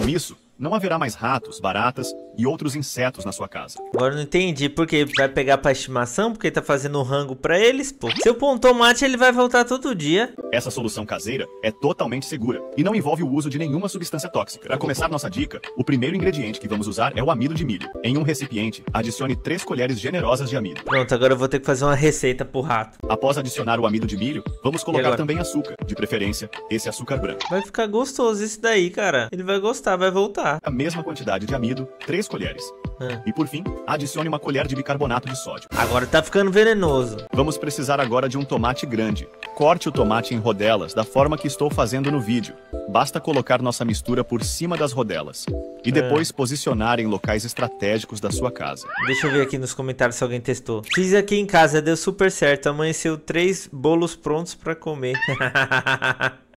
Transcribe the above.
isso, não haverá mais ratos, baratas e outros insetos na sua casa. Agora eu não entendi, porque vai pegar pra estimação, porque tá fazendo um rango pra eles, pô. Se eu pôr um tomate, ele vai voltar todo dia. Essa solução caseira é totalmente segura e não envolve o uso de nenhuma substância tóxica. Para começar nossa dica, o primeiro ingrediente que vamos usar é o amido de milho. Em um recipiente, adicione 3 colheres generosas de amido. Pronto, agora eu vou ter que fazer uma receita pro rato. Após adicionar o amido de milho, vamos colocar agora? também açúcar, de preferência, esse açúcar branco. Vai ficar gostoso isso daí, cara. Ele vai gostar, vai voltar. A mesma quantidade de amido, 3 colheres. E por fim, adicione uma colher de bicarbonato de sódio. Agora tá ficando venenoso. Vamos precisar agora de um tomate grande. Corte o tomate em rodelas da forma que estou fazendo no vídeo. Basta colocar nossa mistura por cima das rodelas. E depois posicionar em locais estratégicos da sua casa. Deixa eu ver aqui nos comentários se alguém testou. Fiz aqui em casa, deu super certo. Amanheceu 3 bolos prontos pra comer.